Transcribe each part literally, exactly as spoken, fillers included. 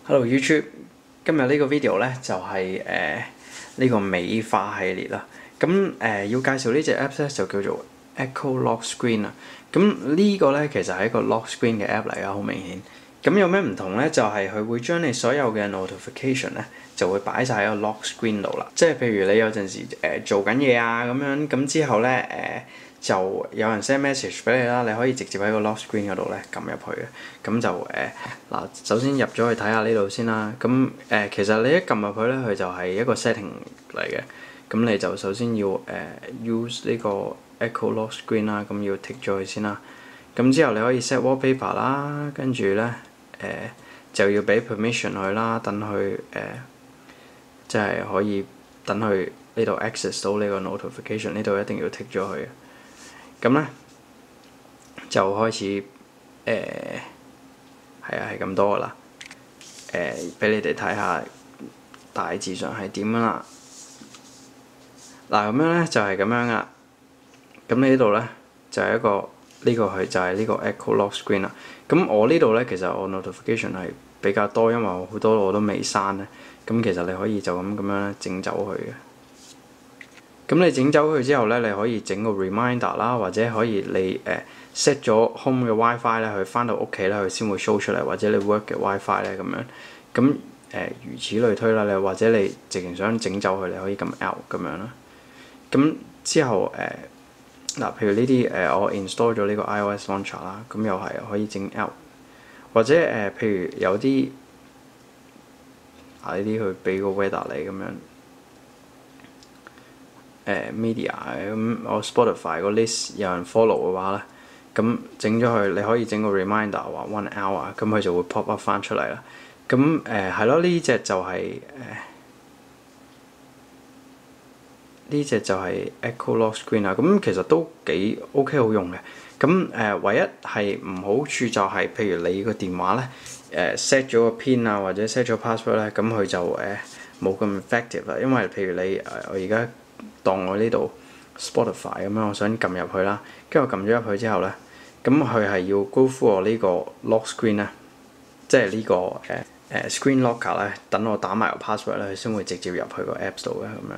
Hello YouTube，今日呢個 video 咧就係誒呢個美化系列啦。咁誒、呃、要介紹呢隻 app 咧就叫做 Echo Lock Screen 啊。咁呢個咧其實係一個 lock screen 嘅 app 嚟㗎，好明顯。咁有咩唔同咧？就係、是、佢會將你所有嘅 notification 咧就會擺晒喺個 lock screen 度啦。即係譬如你有陣時誒、呃、做緊嘢啊咁樣，咁之後咧誒。呃就有人 send message 俾你啦，你可以直接喺個 lock screen 嗰度咧撳入去嘅，咁就誒嗱、呃，首先入咗去睇下呢度先啦。咁誒、呃、其實你一撳入去咧，佢就係一個 setting 嚟嘅。咁你就首先要誒、呃、use 呢個 Echo Lock Screen 啦，咁要 tick 咗佢先啦。咁之後你可以 set wallpaper 啦，跟住咧誒就要俾 permission 佢啦，等佢誒即係可以等佢呢度 access 到呢個 notification， 呢度一定要 tick 咗佢嘅。咁咧就開始誒係啊係咁多噶啦，誒俾你哋睇下大致上係點樣啦。嗱咁樣咧就係咁樣噶。咁你呢度咧就係一個呢個係就係呢個 Echo Lock Screen 啦。咁我呢度咧其實我 notification 係比較多，因為我好多我都未刪咧。咁其實你可以就咁咁樣咧整走佢嘅。咁你整走佢之後咧，你可以整個 reminder 啦，或者可以你誒 set 咗 home 嘅 WiFi 咧，佢翻到屋企咧，佢先會 show 出嚟，或者你 work 嘅 WiFi 咧咁樣。咁誒、呃、如此類推啦，你或者你直情想整走佢，你可以撳 L 咁樣啦。咁之後誒嗱、呃，譬如呢啲誒我 install 咗呢個 iOS launcher 啦，咁又係可以整 L， 或者誒、呃、譬如有啲啊呢啲佢俾個 weather 你咁樣。誒、呃、media 咁我 Spotify 個 list 有人 follow 嘅話咧，咁整咗佢，你可以整個 reminder 話 one hour， 咁佢就會 pop up 翻出嚟啦。咁誒係咯，呢隻就係誒呢隻就係 Echo Lock Screen 啊。咁其實都幾 OK 好用嘅。咁誒、呃、唯一係唔好處就係、是，譬如你個電話咧誒 set 咗個 pin 啊，或者 set 咗 password 咧，咁佢就誒冇咁 effective 啦。因為譬如你誒、呃、我而家當我呢度 Spotify 咁樣，我想撳入去啦，跟住我撳咗入去之後咧，咁佢係要 go through 我呢個 lock screen 咧，即係呢個誒誒、呃、screen locker 咧，等我打埋個 password 咧，佢先會直接入去個 apps 度嘅咁樣。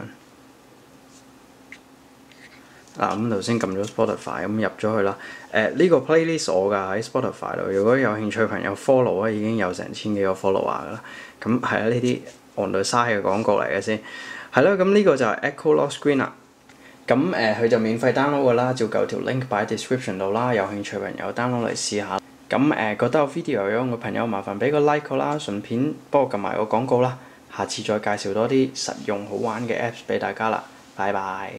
嗱咁頭先撳咗 Spotify 咁入咗去啦，誒、呃、呢、這個 playlist 我㗎喺 Spotify 度，如果有興趣朋友 follow 咧，已經有成千幾個 follower 㗎啦。咁係啊，呢啲按到嘥嘅廣告嚟嘅先。係咯，咁呢個就係 Echo Lock Screen 啦。咁誒佢就免費 download 㗎啦，照舊條 link 擺喺 description 度啦。有興趣朋友 download 嚟試下。咁誒、呃、覺得我 video 有用嘅朋友，麻煩俾個 like 我啦，順便幫我撳埋個廣告啦。下次再介紹多啲實用好玩嘅 apps 俾大家啦。拜拜。